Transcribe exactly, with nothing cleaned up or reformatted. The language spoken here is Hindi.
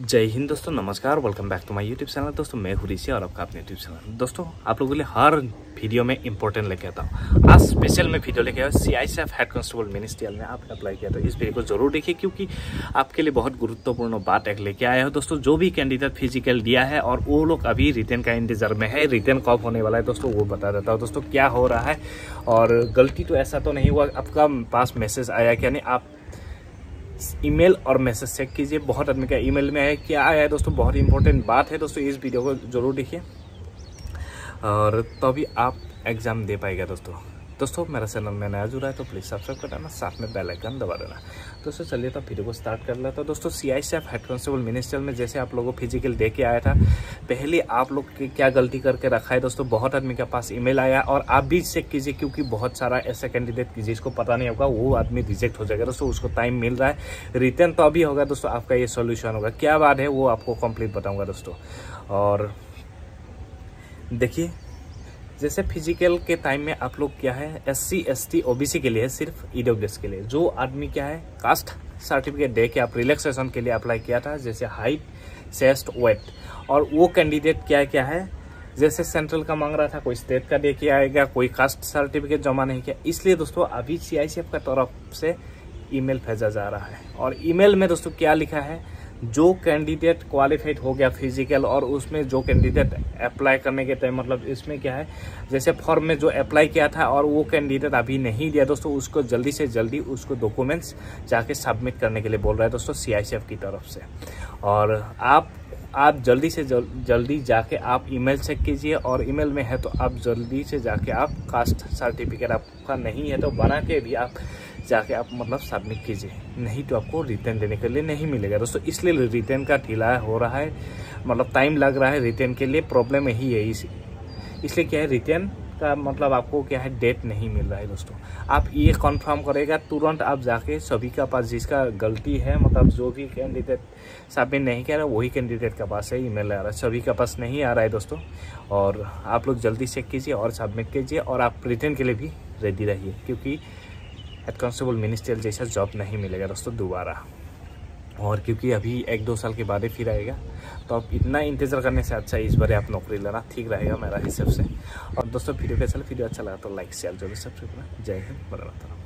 जय हिंद दोस्तों, नमस्कार। Welcome back to my YouTube channel. दोस्तों मैं हूं ऋषि और आपका अपने यूट्यूब चैनल। दोस्तों आप लोगों के लिए हर वीडियो में इंपॉर्टेंट लेके आता हूं। आज स्पेशल में वीडियो लेके आया सीआईएसएफ हेड कांस्टेबल मिनिस्ट्रियल में आपने अप्लाई किया तो इस वीडियो को जरूर देखिए, क्योंकि आपके लिए बहुत गुरुत्वपूर्ण बात एक लेके आया है। दोस्तों जो भी कैंडिडेट फिजिकल दिया है और वो लोग अभी रिटर्न का इंतजार में है, रिटर्न कब होने वाला है दोस्तों वो बता देता हूँ। दोस्तों क्या हो रहा है और गलती तो ऐसा तो नहीं हुआ, आपका पास मैसेज आया क्या नहीं, आप ईमेल और मैसेज चेक कीजिए। बहुत आदमी का ईमेल में है, क्या आया है दोस्तों, बहुत इंपॉर्टेंट बात है दोस्तों। इस वीडियो को जरूर देखिए और तभी तो आप एग्जाम दे पाएगा दोस्तों। दोस्तों मेरा चैनल में नया जुड़ा है तो प्लीज़ सब्सक्राइब कर देना, साथ में बेल आइकन दबा देना। दोस्तों चलिए तो वीडियो को स्टार्ट कर लेता हूँ। दोस्तों सीआईएसएफ हेड कांस्टेबल मिनिस्ट्रियल में जैसे आप लोगों को फिजिकल दे के आया था, पहले आप लोग की क्या गलती करके रखा है दोस्तों। बहुत आदमी के पास ईमेल आया और आप भी चेक कीजिए, क्योंकि बहुत सारा ऐसा कैंडिडेट जिसको पता नहीं होगा वो आदमी रिजेक्ट हो जाएगा दोस्तों। उसको टाइम मिल रहा है, रिटर्न तो अभी होगा दोस्तों, आपका ये सोल्यूशन होगा। क्या बात है वो आपको कंप्लीट बताऊंगा दोस्तों। और देखिए जैसे फिजिकल के टाइम में आप लोग क्या है, S C S T O B C के लिए, सिर्फ ईडब्ल्यूएस के लिए जो आदमी क्या है कास्ट सर्टिफिकेट दे के आप रिलैक्सेशन के लिए अप्लाई किया था, जैसे हाइट, चेस्ट, वेट, और वो कैंडिडेट क्या क्या है, जैसे सेंट्रल का मांग रहा था, कोई स्टेट का दे के आएगा, कोई कास्ट सर्टिफिकेट जमा नहीं किया। इसलिए दोस्तों अभी सीआईएसएफ का तरफ से ईमेल भेजा जा रहा है और ईमेल में दोस्तों क्या लिखा है, जो कैंडिडेट क्वालिफाइड हो गया फिजिकल और उसमें जो कैंडिडेट अप्लाई करने के टाइम, मतलब इसमें क्या है, जैसे फॉर्म में जो अप्लाई किया था और वो कैंडिडेट अभी नहीं दिया दोस्तों, उसको जल्दी से जल्दी उसको डॉक्यूमेंट्स जाके सबमिट करने के लिए बोल रहा है दोस्तों सीआईएसएफ की तरफ से। और आप आप जल्दी से जल, जल्दी जाके आप ईमेल चेक कीजिए, और ईमेल में है तो आप जल्दी से जाके आप कास्ट सर्टिफिकेट आपका नहीं है तो बना के भी आप जाके आप मतलब सबमिट कीजिए, नहीं तो आपको रिटर्न देने के लिए नहीं मिलेगा दोस्तों। इसलिए रिटर्न का ढीला हो रहा है, मतलब टाइम लग रहा है रिटर्न के लिए, प्रॉब्लम यही है। इस इसलिए क्या है, रिटर्न का मतलब आपको क्या है, डेट नहीं मिल रहा है दोस्तों। आप ये कंफर्म करेगा तुरंत आप जाके सभी का पास, जिसका गलती है, मतलब जो भी कैंडिडेट सबमिट नहीं कर रहा वही कैंडिडेट का पास है ईमेल आ रहा है, सभी का पास नहीं आ रहा है दोस्तों। और आप लोग जल्दी चेक कीजिए और सबमिट कीजिए, और आप रिटर्न के लिए भी रेडी रहिए, क्योंकि हेड कांस्टेबल मिनिस्ट्रियल जैसा जॉब नहीं मिलेगा दोस्तों दोबारा। और क्योंकि अभी एक दो साल के बाद ही फिर आएगा, तो आप इतना इंतजार करने से अच्छा इस बार आप नौकरी लेना ठीक रहेगा मेरा हिसाब से। और दोस्तों वीडियो कैसा लगा, वीडियो अच्छा लगा तो लाइक शेयर जरूर सब्सक्राइब करना। जय हिंद, वंदे मातरम।